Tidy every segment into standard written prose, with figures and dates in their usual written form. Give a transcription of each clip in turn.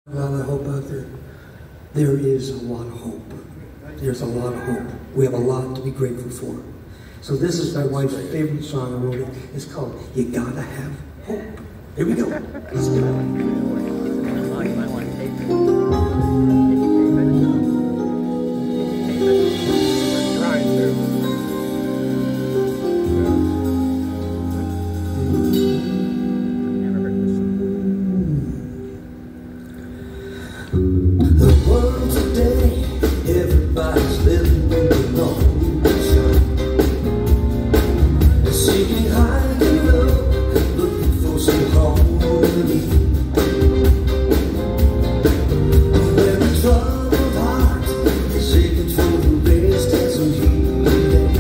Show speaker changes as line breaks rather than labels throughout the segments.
A lot of hope out there. There is a lot of hope. There's a lot of hope. We have a lot to be grateful for. So this is my wife's favorite song I wrote it. It's called You Gotta Have Hope. Here we go. Let's go. The world today, everybody's living in the wrong nation. They're seeking high and low, looking for some harmony. When the troubled heart is seeking for the rest and some healing.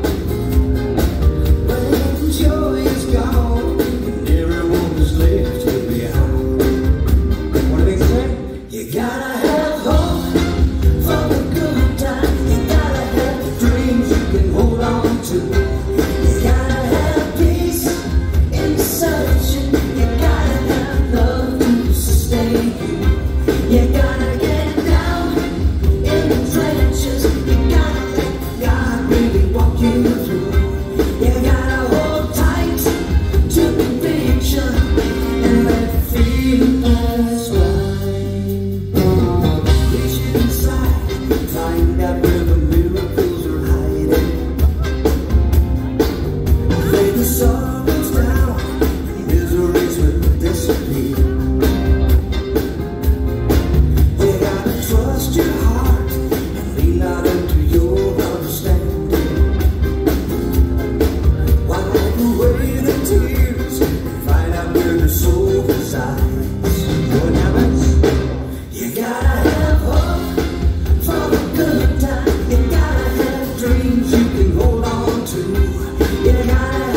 When joy is gone and everyone is left behind. What do they say? You gotta have hope for the good times. You gotta have dreams you can hold on to. You gotta have peace in the searching. You gotta have love to sustain you. You gotta get down in the trenches. You gotta let God really walk you through. You gotta hold tight to conviction and let the feeling pass by. Find out where the miracles are hiding. Lay the sorrows down, miseries will disappear. You gotta trust your heart and lean out into your understanding. Wipe away the tears and find out where the soul resides. What happens? You gotta have hope for the good time. You gotta have dreams you can hold on to. You gotta